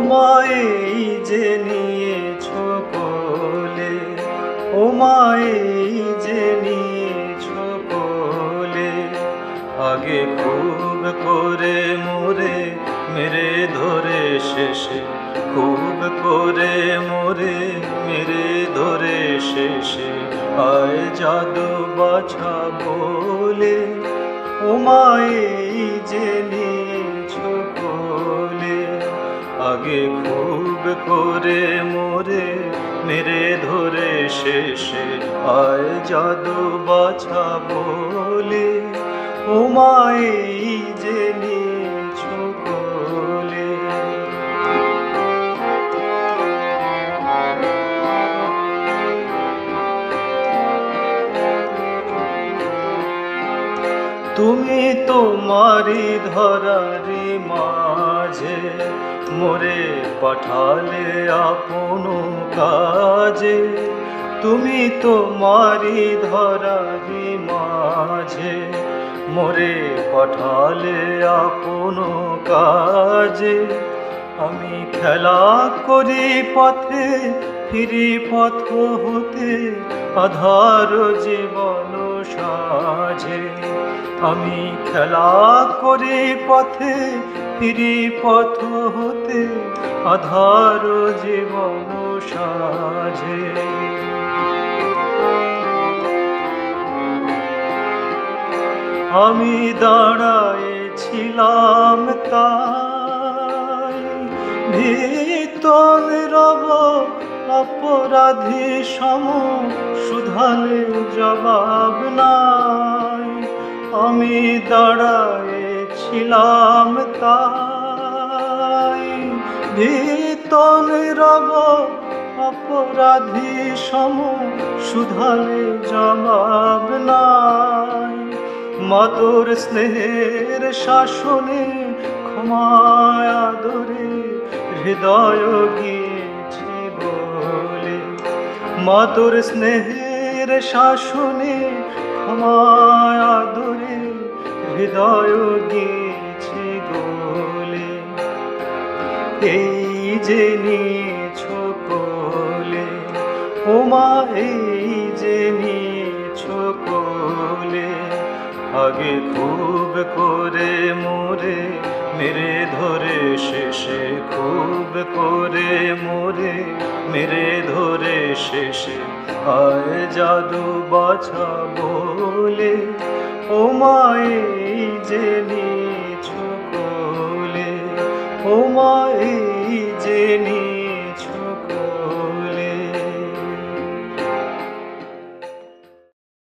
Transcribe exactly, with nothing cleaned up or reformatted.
মায়ে যে নিয়েছো কোলে, ও মায়ে যে নিয়েছো কোলে, আগে খুব করে মোরে মেরে ধরে শেষে, খুব করে মোরে মেরে ধরে শেষে আয় জাদু বাছা বলে, ও মায়ে যে নিয়েছো কোলে, আগে খুব করে মোরে মেরে ধরে শেষে আয় জাদু বাছা বলে, ও মায়ে যে নিয়েছো কোলে। তুমি তোমারি ধরারি মাঝে মোরে পাঠালে আপন কাজে, তুমি তোমারি ধরারি মাঝে মোরে পাঠালে আপন কাজে, আমি খেলা করি পথে ফিরি পথ হতে আধার জীবন সাজে, আমি খেলা করি পথে ফিরি পথ হতে আধার জীবন সাজে। আমি দাঁড়ায়েছিলাম তাই ভিতর রব অপরাধী সম, শুধালে জবাব নাই। আমি দাঁড়ায়েছিলাম তাই ভিতর রব অপরাধী সম, শুধালে জবাব নাই। মাতোর স্নেহের শাসনে ক্ষমায় আদরে হৃদয় গিয়েছি বলে, মাতোর স্নেহের শাসনে ক্ষমায় আদরে হৃদয় গিয়েছি বলে, এই যে নিয়েছো কোলে, ও মা এই যে নিয়েছো কোলে, আগে খুব করে মোরে মেরে ধরে শেষে, খুব করে মোরে মেরে ধরে শেষে আয় জাদু বাছা বলে, ও মায়ে যে নিয়েছো কোলে, ও মায়ে যে